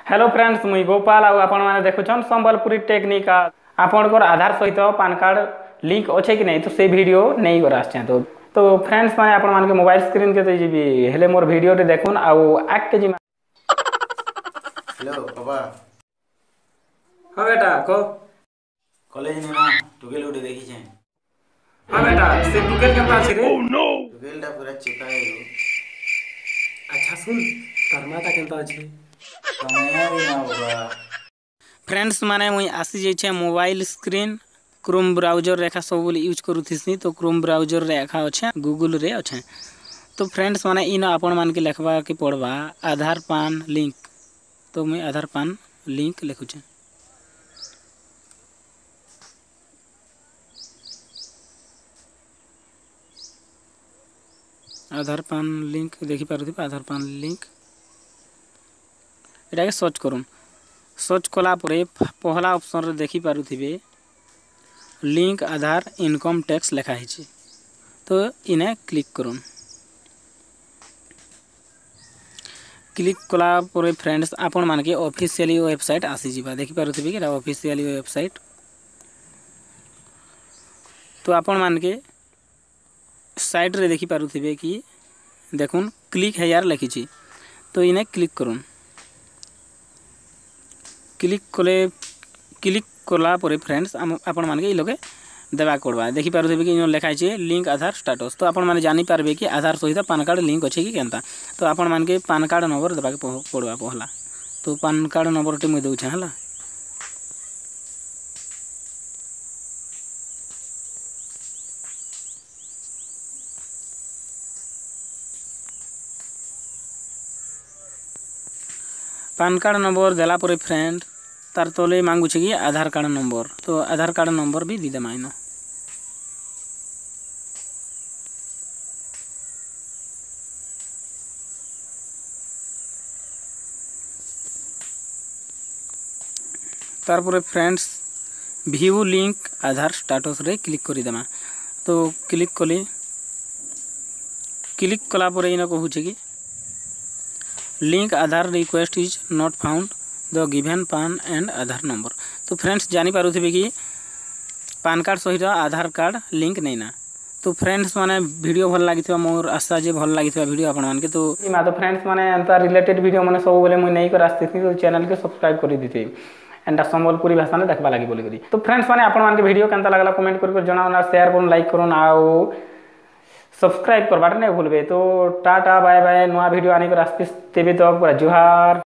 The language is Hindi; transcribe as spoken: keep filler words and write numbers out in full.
हेलो फ्रेंड्स मुई गोपाल आउ आपण माने देखुछन संबलपुरी टेक्निक आपनकर आधार सहित पान कार्ड लिंक अच्छे कि नहीं तो से वीडियो नहीं कर आछे तो तो फ्रेंड्स माने आपण मान के मोबाइल स्क्रीन के तो जीबी हेले मोर वीडियो टे देखुन आउ आक के जी हेलो बाबा हां बेटा को कॉलेज ने ना टुकेल उठे देखी छे। हां बेटा से टुकेल केनता अछि रे टुकेल टा पूरा चेता है गो। अच्छा सुन तरमाटा केनता अछि समय भी ना बाबा। फ्रेंड्स माने मुई आसी जे छे मोबाइल स्क्रीन क्रोम ब्राउजर रेखा सब यूज करूथिसी तो क्रोम ब्राउजर रेखा अच्छे गूगल रे अच्छे तो फ्रेंड्स माने इन आपण मान के लिखवा के पड़वा आधार पान लिंक तो मुई आधार पान लिंक लिखुछे आधार पान लिंक देखि पारुथि आधार पान लिंक एटा के सर्च करूँ सर्च कला परे पहला ऑप्शन रे देखि पारुथिबे लिंक आधार इनकम टैक्स लिखा है तो इन्हें क्लिक करूँ क्लिक कला परे फ्रेंड्स आपण मान के ऑफिशियली वेबसाइट आसी जिबा देखि पारुथिबे कि ऑफिशियली वेबसाइट तो आपण मान के साइट रे देखि पारुथिबे कि देखुन क्लिक है यार लिखी छी तो इन्हें क्लिक करूँ क्लिक कले क्लिक कला परे फ्रेंड्स आपण मान के लगे देवा पड़वा देखि पारुथिबे कि इन लिखा है लिंक आधार स्टेटस तो आपण माने जानि पारबे कि आधार सहित पान कार्ड लिंक अच्छे कि केनता तो आपण मान के पान कार्ड नंबर देवा के पड़वा पहला तो पान कार्ड नंबर टे मुई दउछे हला पान कार्ड नंबर देला परे फ्रेंड तार तले मांगु छे कि आधार कार्ड नंबर तो आधार कार्ड नंबर भी दी देमा इनो तार परे friends view link Aadhaar status रे क्लिक करि देमा तो क्लिक कली क्लिक कला परे इनो कहू छे कि link Aadhaar request is not found the given PAN and Aadhaar number तो फ्रेंड्स जानी पारुथिबे कि पान कार्ड सहित आधार कार्ड लिंक नहीं ना तो फ्रेंड्स माने वीडियो भल लागिथबा मोर आशा जे भल लागिथबा वीडियो आपण मान के तो मा तो फ्रेंड्स माने अंता रिलेटेड वीडियो माने सब बोले मुई नहीं कर आस्ते तो चैनल के सब्सक्राइब करि दिते एंड संबलपुरी भाषा में देखबा लागि बोली करी तो फ्रेंड्स माने आपण मान के वीडियो केनता लागला कमेंट कर कर जणावना शेयर करून लाइक करून आउ सब्सक्राइब करबाटा नहीं भूलबे तो टाटा बाय बाय नया वीडियो आने को रास्ते तेबे तो पूरा जुहार।